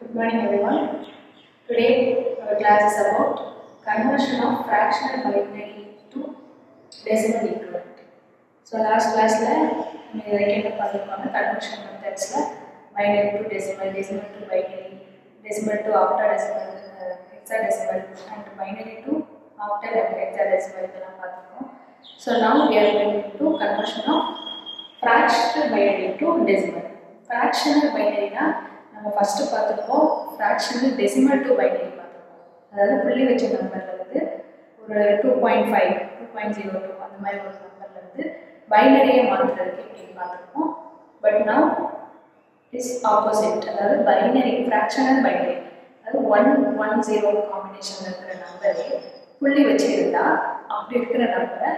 Good morning everyone. Today our class is about conversion of fractional binary to decimal equivalent. So last class we conversion methods binary to decimal, decimal to binary, decimal to octadecimal, hexadecimal, and binary to octal and hexadecimal. So now we are going to conversion of fractional binary to decimal. Fractional binary na நம்ம first பார்த்தப்போம் fractional decimal to binary பார்த்தோம். அதாவது புள்ளி வச்ச நம்பர்ல இருந்து ஒரு 2.5 2.02 அந்த மாதிரி ஒரு நம்பர்ல இருந்து பைனரியை மாத்துறதுக்கு எப்படி பார்த்தோம். But now is opposite. அதாவது பைனரி fractional binary அதாவது 1 1 0 காம்பினேஷன்ல இருக்கிற நம்பரை புள்ளி வச்சு இருந்தா அப்படி இருக்கிற நம்பரை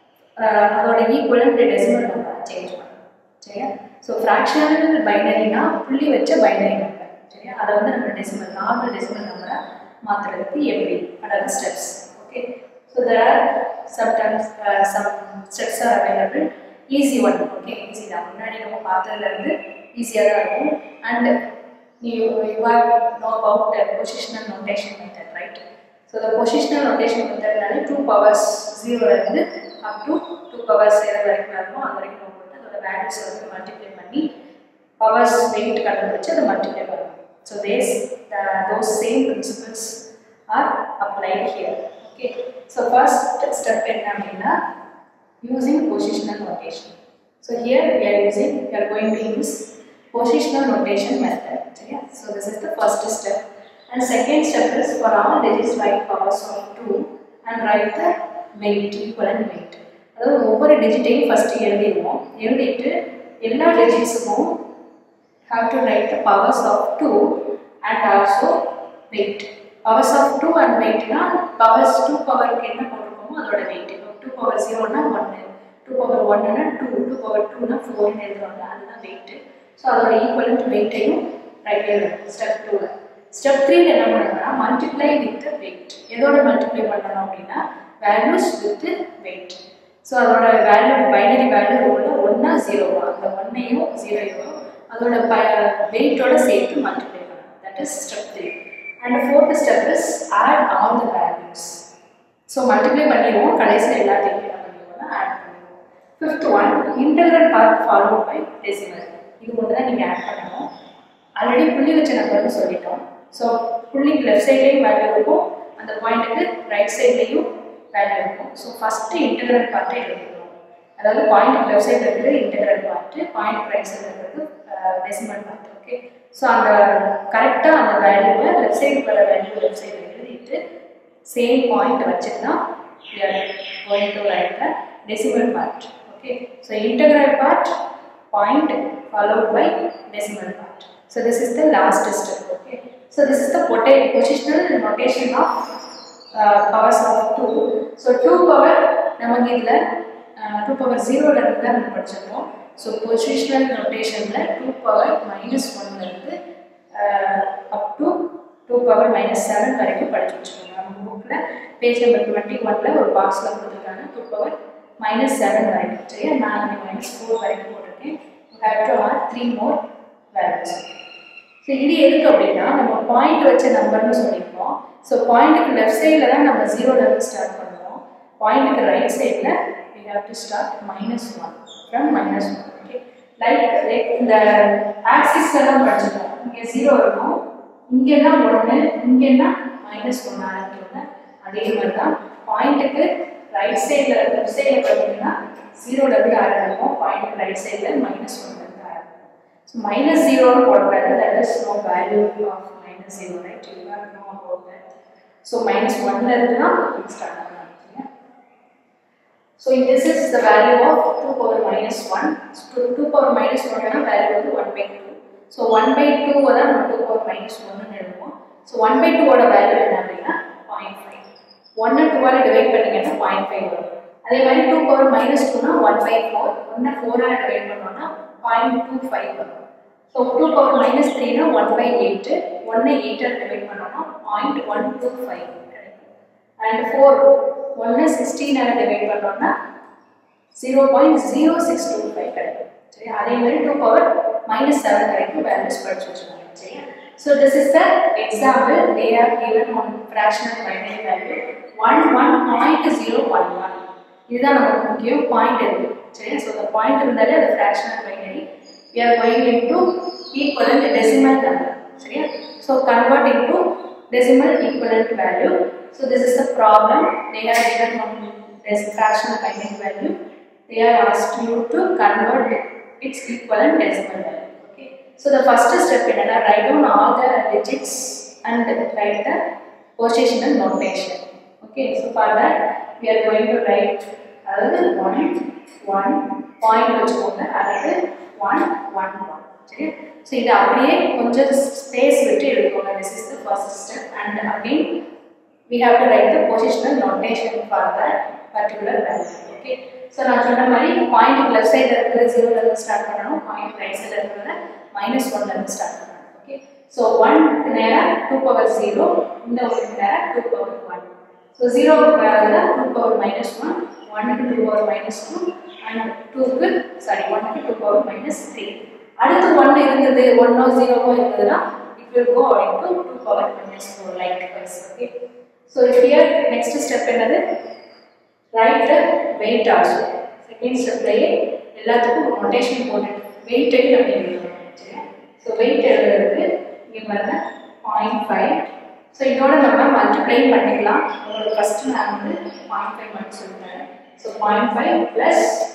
அதோட ஈக்குவலன்ட் டெசிமல் நம்பரை சேஞ்ச் பண்ணணும். சரியா? So fractional binary na புள்ளி வச்ச binary number. சரியா? அத வந்து நம்ம டெசிமல் நார்மல் டெசிமல் நம்பரா மாத்துறதுக்கு எப்படி அதாவது steps. Okay. So there are some steps are available. Easy one. Okay, easy தான். முன்னாடி நம்ம பார்த்ததுல இருந்து ஈஸியா தான் இருக்கும். And you know about the positional notation method, right? So the positional notation method நால 2 powers 0 ல இருந்து up to 2 powers 7 வரைக்கும் வரணும். அது வரைக்கும் values வந்து multiply பண்ணி powers weight கண்டுபிடிச்சு அதை multiply பண்ணணும். So those same principles are applied here. Okay. So first step என்ன அப்படின்னா using positional notation. So here we are going to use positional notation method. சரியா? So this is the first step. And second step is for all digits write powers of 2 and write the weight, equivalent weight. அதாவது ஒவ்வொரு டிஜிட்டையும் first எழுதிடுவோம். எழுதிட்டு எல்லா டிஜிட்ஸுக்கும் have to write the powers of 2 and also weight. Powers of 2 and weight னா powers 2 பவருக்கு என்ன போட்டுருக்கோமோ அதோட weight. 2 power 0 னா 1, 2 power 1 னா 2, 2 power 2 னா 4 ன்னு எழுதுவாங்க. அதுதான் weight. ஸோ அதோட ஈக்குவலன்ட் வெயிட்டையும் ரைட் எழுதணும் ஸ்டெப் 2ல. ஸ்டெப் 3ல என்ன பண்ணணும்னா மல்டிப்ளை வித் வெயிட். எதோட மல்டிப்ளை பண்ணணும் அப்படின்னா வேல்யூஸ் வித் வெயிட். So அதோட வேல்யூ பைனரி வேல்யூ உள்ள 1 0 அந்த 1ஐயும் 0ஐயும் அதோட வெயிட்டோட சேர்த்து மல்டிப்ளை பண்ணணும். That is step 3. And the fourth step is add all the values. So multiply பண்ணிடுவோம். கடைசில எல்லாத்தையும் என்ன பண்ணிடுவோம்னா ஆட் பண்ணிடுவோம். Fifth one integral part followed by decimal. இது மட்டும் தான் நீங்க ஆட் பண்ணணும். ஆல்ரெடி புள்ளி வச்ச நம்பர்னு சொல்லிட்டோம். So புள்ளிக்கு லெஃப்ட் சைடுலயும் வேல்யூ இருக்கும். அந்த பாயிண்ட்க்கு ரைட் சைடுலயும் வேல்யூ இருக்கும். ஸோ ஃபர்ஸ்ட் இன்டெகிரல் பார்ட்டை எழுதிக்கணும். அதாவது பாயிண்ட் லெஃப்ட் சைடில் இருக்கிறது இன்டெகிரல் பார்ட்டு, பாயிண்ட் ரைட் சைடில் இருக்கிறது டெசிமல் பார்ட். ஓகே. ஸோ அந்த கரெக்டாக அந்த வேல்யூவை லெஃப்ட் சைடு வர வேல்யூ லெஃப்ட் சைடில் எழுதிட்டு சேம் பாயிண்ட் வச்சுட்டு தான் going to write the decimal part. Okay. So integral part point followed by decimal part. So this is the last step. Okay. So this is the positional notation of powers of 2. So 2 power நமக்கு இதுல 2 power 0 ல இருந்து தான் நம்ம படிச்சிருக்கோம். So positional notationல 2 power -1 ல இருந்து up to 2 power -7 வரைக்கும் படிச்சு வச்சிருக்கோம். நம்ம புக்ல பேஜ் நம்பர் 21 ல ஒரு பாக்ஸ்ல கொடுத்திருக்காங்க 2 power -7 வரைக்கும். சரியா? நான் -4 வரைக்கும் போட்டுருக்கேன். You have to add 3 more values. So இது எதுக்கு அப்படின்னா நம்ம பாயிண்ட் வச்ச நம்பர்னு சொல்லிருக்கோம். ஸோ பாயிண்ட்டுக்கு லெஃப்ட் சைடில் தான் நம்ம 0ல இருந்து ஸ்டார்ட் பண்ணுவோம். பாயிண்ட்டுக்கு ரைட் சைடில் we have to start -1 from -1. Okay. Like இந்த ஆக்சிஸ்ல தான் படிச்சிருக்கோம். இங்கே 0 இருக்கும், இங்கெல்லாம் 1, இங்கெல்லாம் -1 ஆரம்பிக்கணும். அதே மாதிரி தான் பாயிண்ட்டுக்கு ரைட் சைடில் லெஃப்ட் சைடில் பார்த்தீங்கன்னா 0ல இருந்து ஆரம்பிப்போம். பாயிண்ட்டுக்கு ரைட் சைடில் -1 இருந்து ஆரம்பிப்போம். ஸோ -0ன்னு போடக்கூடாது. that is no value of -0, right? You have to know about that. So -1 ல இருந்து தான் ஸ்டார்ட் பண்ணலாம். So this is the value of 2 power -1. 2 power -1 னா வேல்யூ வந்து 1/2. So 1/2 தான் நம்ம 2 power -1 ன்னு எழுதுவோம். So 1/2 ஓட வேல்யூ என்ன அப்படின்னா 0.5. 1 2 ஆல டிவைட் பண்ணீங்கன்னா 0.5 வரும். அதே மாதிரி 2 power -2 னா 1/4. 1 4 ஆல டிவைட் பண்ணோம்னா 0.25 வரும். So 2 power -3 னா 1/8. 1 8 ஆல டிவைட் பண்ணோம்னா 0.125 கிடைக்கும். And 4 1 16 ஆல டிவைட் பண்ணோம்னா 0.0625 கிடைக்கும். சரி? அதே மாதிரி 2 power -7 வரைக்கும் வேல்யூஸ் படிச்சு வச்சுக்கோங்க. சரியா? So this is the example. They are given on fractional binary value 1.011. இதுதான் நமக்கு முக்கியம் பாயிண்ட் இருக்கு சரி. So the point இருந்தாலே அது fractional binary. We are going into equivalent decimal number சரியா. So convert into decimal equivalent value. So this is the problem. They are given on this fractional binary value. They are asked you to convert its equivalent decimal value. Okay. So the first step is to write down all the digits and write the positional notation. Okay. So for that we are going to write another 1 point வச்சுக்கோங்க அதாவது 1 1 1 சரி. So இது அப்படியே கொஞ்சம் space விட்டு எழுதிக்கோங்க. This is the first step and again we have to write the positional notation for that particular value. Okay. So நான் சொன்ன மாதிரி பாயிண்ட் லெஃப்ட் சைடுல இருக்கிற 0 ல இருந்து ஸ்டார்ட் பண்ணனும், பாயிண்ட் ரைட் சைடுல இருக்கிற -1 ல இருந்து ஸ்டார்ட் பண்ணனும். ஓகே. So 1 க்கு நேரா 2 பவர் 0, இந்த ஒன்றுக்கு நேரா 2 பவர் 1. So 0 க்கு பதிலா 2 பவர் -1, 1 க்கு 2 பவர் -2 and 2 க்கு 1 க்கு 2 பவர் -3. அடுத்து 1 இருந்தது 1 ஓ 0 ஓ இருந்ததுனா it will go into 2 power -4 likewise. Okay. So here next step என்னது write the weight also. Second step லயே எல்லாத்துக்கும் நோட்டேஷன் போட்டு weight ஐ நம்ம எழுதணும் சரியா. So weight எழுதுறதுக்கு இங்க பாருங்க 0.5. So இதோட நம்ம மல்டிப்ளை பண்ணிக்கலாம். உங்களுக்கு ஃபர்ஸ்ட் நான் வந்து 0.5 மட்டும் சொல்றேன். So 0.5 plus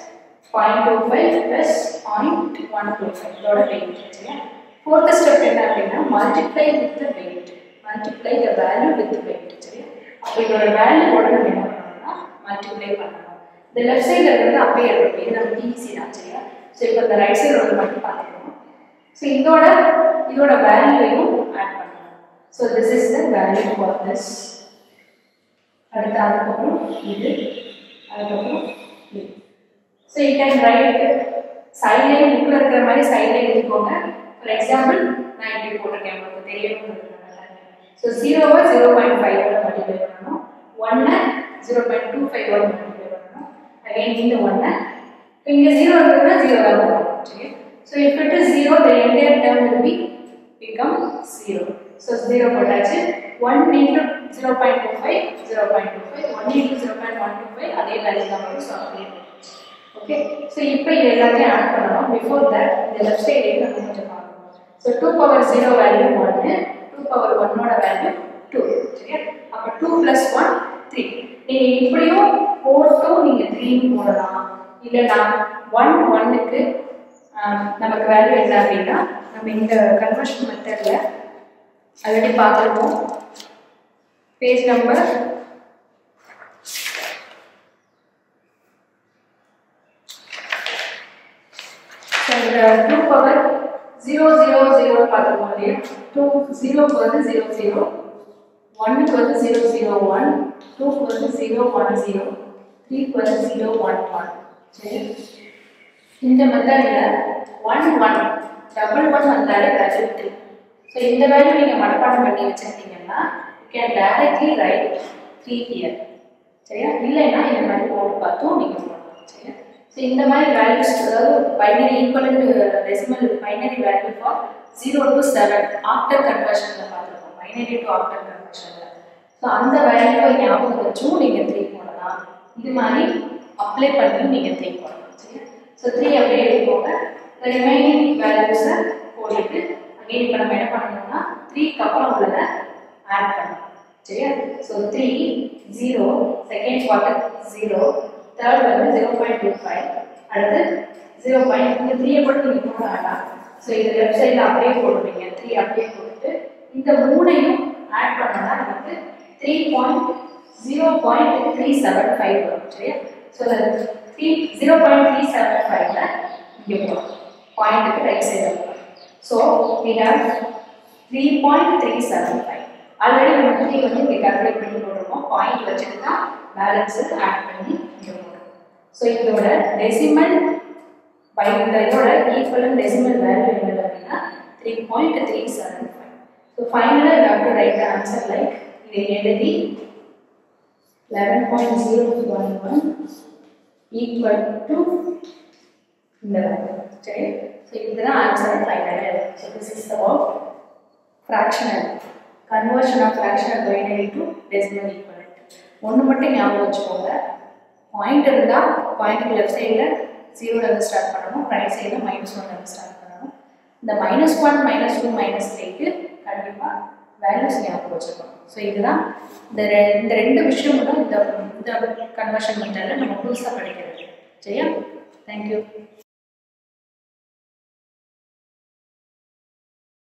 0.25 plus 0.125 இதோட weight சரியா. Fourth step என்ன அப்படின்னா multiply with the weight. Multiply the value with the weight சரியா. அப்ப இதோட வேல்யூ ஓட நம்ம என்ன பண்ணனும்னா மல்டிப்ளை பண்ணனும். இந்த லெஃப்ட் சைடுல இருக்கிறது அப்படியே இருக்கும். இது நமக்கு ஈஸி தான் சரியா. சோ இப்போ இந்த ரைட் சைடுல மட்டும் பார்த்துக்கணும். சோ இதோட வேல்யூவையும் ஆட் பண்ணனும். So this is the value for this. அடுத்து அதுக்கப்புறம் இது அதுக்கப்புறம் இது. So you can write side line புக்ல இருக்கிற மாதிரி side line எழுதிக்கோங்க. For example நான் இப்படி போட்டுருக்கேன் உங்களுக்கு தெரியணும்ன்றதுனால. So 0 வை 0.5 ஓட மல்டிப்ளை பண்ணனும். 1 னை 0.25 ஓட மல்டிப்ளை பண்ணனும். again இந்த 1 னை இங்க 0 இருக்குன்னா 0 தான் வரும் சரியா. So if it is 0 the entire term will become 0. So 0 போட்டாச்சு. 1 into 0.25 0.25 1 into 0.125 அதே வேல்யூ தான் வரும். So அப்படியே okay. So இப்போ இது எல்லாத்தையும் ஆட் பண்ணனும். before that the left side நம்ம கொஞ்சம் பார்க்கணும். So 2 power 0 வேல்யூ 1, 2 power 1 ஓட வேல்யூ 2 சரியா. அப்ப 2 plus 1 3. நீங்க இப்படியும் போட்டு நீங்க 3 போடலாம். இல்லனா 1 1 க்கு நமக்கு வேல்யூ என்ன அப்படினா நம்ம இந்த கன்வர்ஷன் மெத்தட்ல ஆல்ரெடி பார்த்திருக்கோம். பேஜ் நம்பர் 2 power 0 0 0 பார்த்திருக்கோம் இல்லையா. 2 0 க்கு வந்து 0 0, 1 க்கு வந்து 0 0 1, 2 க்கு வந்து 0 1 0, 3 க்கு வந்து 0 1 1 சரி. இந்த மெத்தட்ல 1 1 டபுள் 1 வந்தாலே வேல்யூ 3. சோ இந்த வேல்யூ நீங்க மனப்பாடம் பண்ணி வச்சிருந்தீங்கன்னா you can directly write 3 here சரியா. இல்லைனா இந்த மாதிரி போட்டு பார்த்தோம் நீங்க போடலாம் சரியா. சோ இந்த மாதிரி வேல்யூஸ் அதாவது binary equivalent decimal binary value for 0 to 7 octal கன்வர்ஷன்ல பார்த்திருக்கோம். பைனரி டு ஆக்டல் கன்வர்ஷன்ல. சோ அந்த வேல்யூவை ஞாபகம் வச்சு நீங்க 3 போடலாம். இது மாதிரி அப்ளை பண்ணி நீங்க 3 போடலாம் சரியா. சோ 3 அப்படியே எழுதிக்கோங்க. the remaining values போட்டுட்டு again இப்போ நம்ம என்ன பண்ணனும்னா 3 க்கு அப்புறம் உள்ளத ஆட் பண்ணனும் சரியா. சோ 3 0 செகண்ட் குவார்ட்டர் 0 third வந்து 0.25 அடுத்து 0. இந்த 3 ஐ போட்டு நீங்க போடலாம். சோ இது லெஃப்ட் சைடுல அப்படியே போடுவீங்க. 3 அப்படியே போட்டுட்டு இந்த மூணையும் ஆட் பண்ணா நமக்கு 0.375 வரும் சரியா. சோ 0.375 ல இங்க போடுறோம். பாயிண்ட்க்கு ரைட் சைடுல போடுறோம். So we have 3.375. ஆல்ரெடி நம்ம 3 வந்து இங்க கால்குலேட் பண்ணி போட்டுருக்கோம். பாயிண்ட் வச்சிட்டு தான் பேலன்ஸ் ஆட் பண்ணி இங்க போடுறோம். சோ இதோட டெசிமல் பை இதோட ஈக்குவலன்ட் டெசிமல் வேல்யூ என்னது அப்படினா 3.375. So finally you have to write the answer like இதை எழுதி 11.011 equal to இந்த வேல்யூ சரி. So இதுதான் ஆன்சர் ஃபைனலா. So this is about fractional conversion of fractional binary to decimal equivalent. ஒன்று மட்டும் ஞாபகம் வச்சுக்கோங்க, பாயிண்ட் இருந்தால் பாயிண்ட்டுக்கு லெஃப்ட் சைடில் 0 ஸ்டார்ட் பண்ணணும், ரைட் சைடில் -1 ஸ்டார்ட் பண்ணணும். இந்த -1 -2 -3க்கு கண்டிப்பாக வேல்யூஸ் ஞாபகம் வச்சுக்கணும். ஸோ இதுதான் இந்த ரெண்டு விஷயமும் இந்த கன்வர்ஷன் மெத்தடில் நம்ம புதுசாக படிக்கிறது. சரியா? தேங்க்யூ.